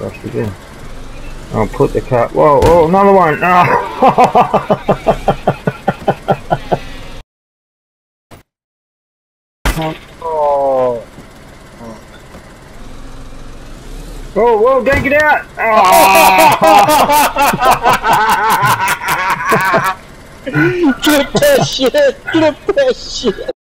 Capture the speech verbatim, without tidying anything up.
Crashed again. I'll put the car. Whoa, oh, another one! Oh. Oh, whoa, don't get out! Oh. Clip that shit! Clip that shit!